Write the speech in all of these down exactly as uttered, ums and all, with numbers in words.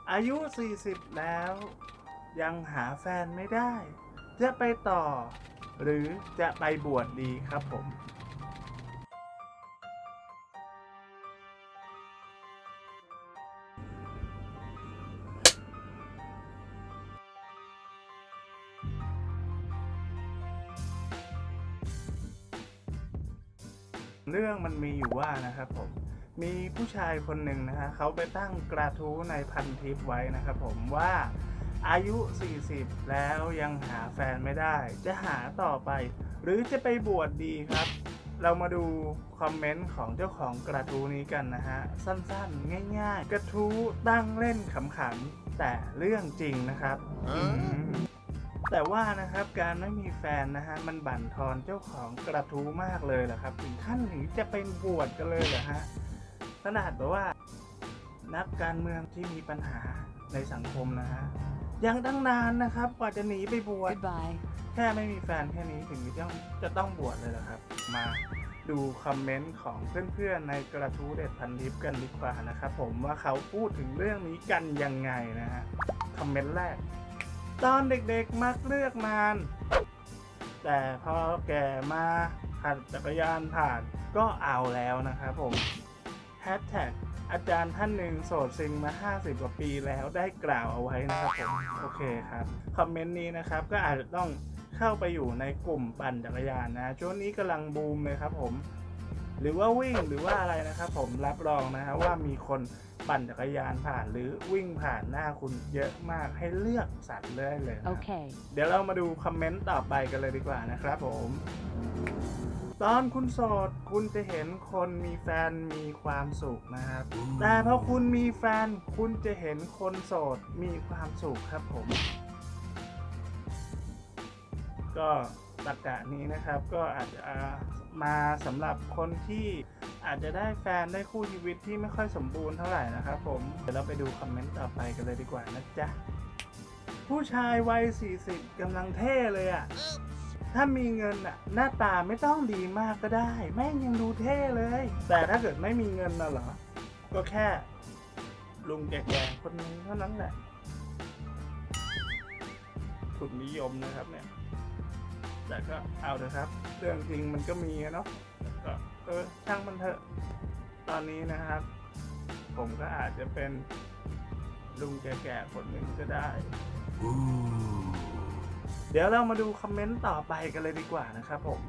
อายุสี่สิบแล้วยังหาแฟนไม่ได้จะไปต่อหรือจะไปบวชดีครับผมเรื่องมันมีอยู่ว่านะครับผมมีผู้ชายคนหนึ่งนะฮะเขาไปตั้งกระทู้ในพันทิปไว้นะครับผมว่าอายุสี่สิบแล้วยังหาแฟนไม่ได้จะหาต่อไปหรือจะไปบวชดีครับเรามาดูคอมเมนต์ของเจ้าของกระทู้นี้กันนะฮะสั้นๆง่ายๆกระทู้ตั้งเล่นขำๆแต่เรื่องจริงนะครับแต่ว่านะครับการไม่มีแฟนนะฮะมันบั่นทอนเจ้าของกระทู้มากเลยแหละครับถึงขั้นถึงจะเป็นบวชกันเลยเหรอฮะขนาดแบบว่านักการเมืองที่มีปัญหาในสังคมนะฮะยังตั้งนานนะครับกว่าจะหนีไปบวช Goodbye แค่ไม่มีแฟนแค่นี้ถึงจะต้องจะต้องบวชเลยเหรอครับมาดูคอมเมนต์ของเพื่อนๆในกระทู้เด็ดพันทิปกันดีกว่านะครับผมว่าเขาพูดถึงเรื่องนี้กันยังไงนะฮะคอมเมนต์แรกตอนเด็กๆมักเลือกนานแต่พอแก่มาขับจักรยานผ่านก็เอาแล้วนะครับผมแฮชแท็กอาจารย์ท่านหนึ่งโสดซิงมาห้าสิบกว่าปีแล้วได้กล่าวเอาไว้นะครับผมโอเคครับคอมเมนต์นี้นะครับก็อาจจะต้องเข้าไปอยู่ในกลุ่มปั่นจักรยานนะช่วงนี้กำลังบูมเลยครับผมหรือว่าวิ่งหรือว่าอะไรนะครับผมรับรองนะฮะว่ามีคนปั่นจักรยานผ่านหรือวิ่งผ่านหน้าคุณเยอะมากให้เลือกสัตว์เลยเลยนะ Okay เดี๋ยวเรามาดูคอมเมนต์ต่อไปกันเลยดีกว่านะครับผมตอนคุณโสดคุณจะเห็นคนมีแฟนมีความสุขนะครับแต่พอคุณมีแฟนคุณจะเห็นคนโสดมีความสุขครับผมก็ตรรกะนี้นะครับก็อาจจะมาสำหรับคนที่อาจจะได้แฟนได้คู่ชีวิตที่ไม่ค่อยสมบูรณ์เท่าไหร่นะครับผมเดี๋ยวเราไปดูคอมเมนต์ต่อไปกันเลยดีกว่านะจ๊ะผู้ชายวัยสี่สิบกำลังเท่เลยอะถ้ามีเงินอะหน้าตาไม่ต้องดีมากก็ได้แม่งยังดูเท่เลยแต่ถ้าเกิดไม่มีเงินน่ะเหรอก็แค่ลุงแก่ๆคนนึงเท่านั้นแหละทุนนิยมนะครับเนี่ยแต่ก็เอาเถอะครับเรื่องจริงมันก็มีเนาะก็เออช่างมันเถอะตอนนี้นะครับผมก็อาจจะเป็นลุงแก่ๆคนหนึ่งก็ได้เดี๋ยวเรามาดูคอมเมนต์ต่อไปกันเลยดีกว่านะครับผม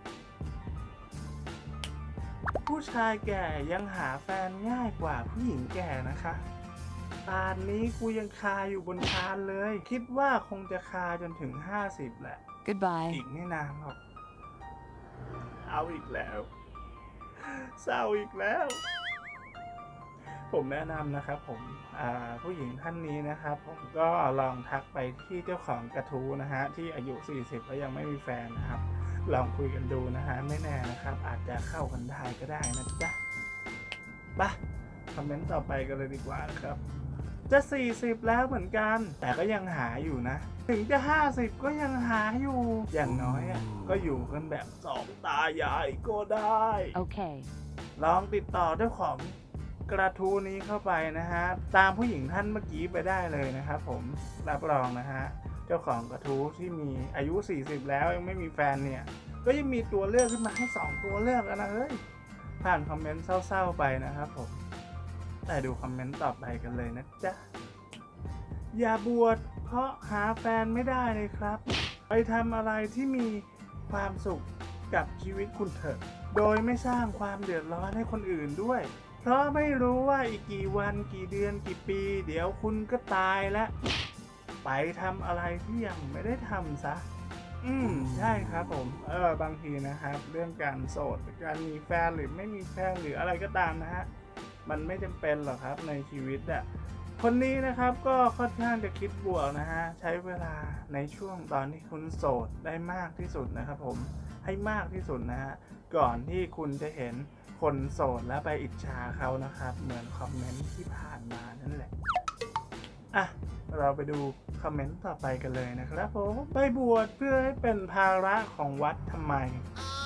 ผู้ชายแก่ยังหาแฟนง่ายกว่าผู้หญิงแก่นะคะตอนนี้กูยังคาอยู่บนคานเลยคิดว่าคงจะคาจนถึงห้าสิบแหละ Goodbye อีกไม่นานหรอกเอาอีกแล้วเศร้าอีกแล้วผมแนะนำนะครับผมผู้หญิงท่านนี้นะครับผมก็ลองทักไปที่เจ้าของกระทู้นะฮะที่อายุสี่สิบแล้วยังไม่มีแฟนนะครับลองคุยกันดูนะฮะไม่แน่นะครับอาจจะเข้ากันได้ก็ได้นะจ๊ะไปคอมเมนต์ต่อไปกันเลยดีกว่านะครับจะสี่สิบแล้วเหมือนกันแต่ก็ยังหาอยู่นะถึงจะห้าสิบก็ยังหาอยู่อย่างน้อยอ่ะก็อยู่กันแบบสองตายายก็ได้ Okay ลองติดต่อเจ้าของกระทู้นี้เข้าไปนะฮะตามผู้หญิงท่านเมื่อกี้ไปได้เลยนะครับผมรับรองนะฮะเจ้าของกระทู้ที่มีอายุสี่สิบแล้วยังไม่มีแฟนเนี่ยก็ยังมีตัวเลือกขึ้นมาให้สองตัวเลือกแล้วนะเฮ้ยผ่านคอมเมนต์เศร้าๆไปนะครับผมแต่ดูคอมเมนต์ต่อไปกันเลยนะจ๊ะอย่าบวชเพราะหาแฟนไม่ได้เลยครับไปทำอะไรที่มีความสุขกับชีวิตคุณเถอะโดยไม่สร้างความเดือดร้อนให้คนอื่นด้วยเพราะไม่รู้ว่าอีกกี่วันกี่เดือนกี่ปีเดี๋ยวคุณก็ตายแล้วไปทำอะไรที่ยังไม่ได้ทำซะอืมใช่ครับผมเออบางทีนะครับเรื่องการโสดการมีแฟนหรือไม่มีแฟนหรืออะไรก็ตามนะฮะมันไม่จำเป็นหรอกครับในชีวิตอะคนนี้นะครับก็ค่อนข้างจะคิดบวกนะฮะใช้เวลาในช่วงตอนที่คุณโสดได้มากที่สุดนะครับผมให้มากที่สุดนะฮะก่อนที่คุณจะเห็นคนโสดแล้วไปอิจฉาเขานะครับเหมือนคอมเมนต์ที่ผ่านมานั่นแหละอ่ะเราไปดูคอมเมนต์ต่อไปกันเลยนะครับผมไปบวชเพื่อให้เป็นภาระของวัดทำไม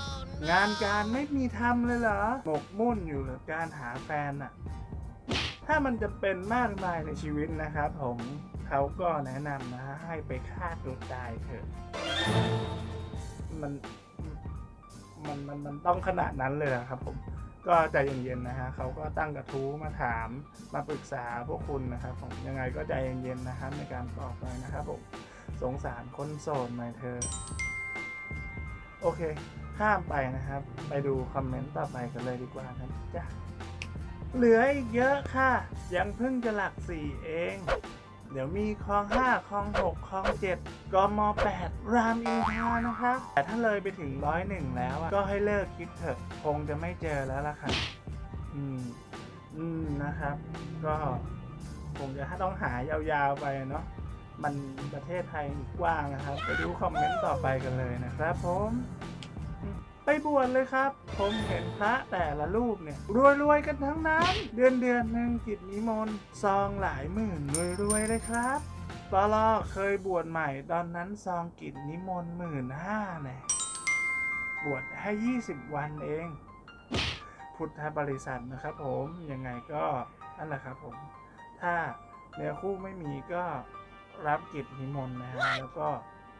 งานการไม่มีทำเลยเหรอหมกมุ่นอยู่กับการหาแฟนอะถ้าถ้ามันจะเป็นมากมายในชีวิตนะครับผมเขาก็แนะนำนะให้ไปฆ่าตัวตายเถอะมันมันมันมันต้องขนาดนั้นเลยนะครับผมก็ใจเย็นๆนะฮะเขาก็ตั้งกระทู้มาถามมาปรึกษาพวกคุณนะครับผมยังไงก็ใจเย็นๆนะครับในการตอบไปนะครับผมสงสารคนโสดหน่อยเธอโอเคข้ามไปนะครับไปดูคอมเมนต์ต่อไปกันเลยดีกว่าครับจ้ะเหลืออีกเยอะค่ะยังเพิ่งจะหลักสี่เองเดี๋ยวมีคลองห้าคลองหกคลองเจ็ดกมแปดรามอินทรานะครับแต่ถ้าเลยไปถึงร้อยหนึ่งแล้วก็ให้เลิกคิดเถอะคงจะไม่เจอแล้วล่ะค่ะอืมอืมนะครับก็คงจะต้องหายาวๆไปเนาะมันประเทศไทยกว้างนะครับไปดูคอมเมนต์ต่อไปกันเลยนะครับผมไปบวชเลยครับผมเห็นพระแต่ละรูปเนี่ยรวยๆกันทั้งนั้นเดือนเดือนหนึ่งกิจนิมนต์ซองหลายหมื่นรวยๆเลยครับปลอเคยบวชใหม่ตอนนั้นซองกิจนิมนต์หมื่นห้าเนี่ยบวชให้ยี่สิบวันเองพุทธบริษัทนะครับผมยังไงก็นั่นแหละครับผมถ้าเนื้อคู่ไม่มีก็รับกิจนิมนต์นะฮะแล้วก็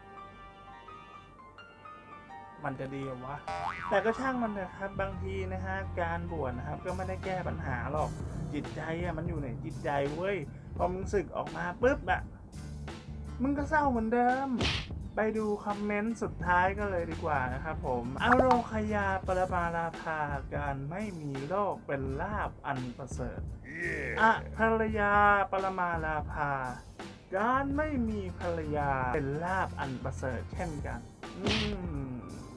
มันจะดีวะแต่ก็ช่างมันนะครับบางทีนะฮะการบวชนะครับก็ไม่ได้แก้ปัญหาหรอกจิตใจอะมันอยู่ในจิตใจเว้ยพอมึงสึกออกมาปุ๊บอะมึงก็เศร้าเหมือนเดิมไปดูคอมเมนต์สุดท้ายก็เลยดีกว่านะครับผมอโรคยาปรมาลาภาการไม่มีโรคเป็นลาภอันประเสริฐอะภรรยาปรมาลาภาการไม่มีภรรยาเป็นลาภอันประเสริฐเช่นกันอืม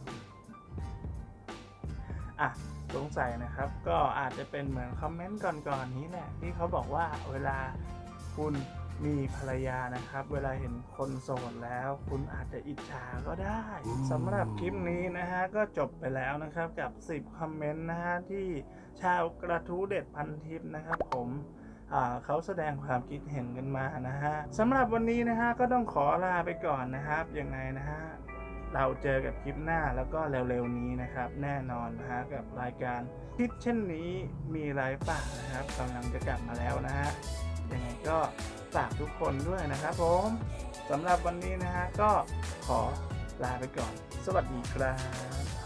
อ่ะสงสัยนะครับก็อาจจะเป็นเหมือนคอมเมนต์ก่อนๆนี้แหละที่เขาบอกว่าเวลาคุณมีภรรยานะครับเวลาเห็นคนโสดแล้วคุณอาจจะอิจฉาก็ได้สำหรับคลิปนี้นะฮะก็จบไปแล้วนะครับกับสิบคอมเมนต์นะฮะที่ชาวกระทู้เด็ดพันทิปนะครับผมเขาแสดงความคิดเห็นกันมานะฮะสำหรับวันนี้นะฮะก็ต้องขอลาไปก่อนนะครับยังไงนะฮะเราเจอกับคลิปหน้าแล้วก็เร็วๆนี้นะครับแน่นอนนะฮะกับรายการคิดเช่นนี้มีไรป่านะครับกำลังจะกลับมาแล้วนะฮะยังไงก็ฝากทุกคนด้วยนะครับผมสำหรับวันนี้นะฮะก็ขอลาไปก่อนสวัสดีครับ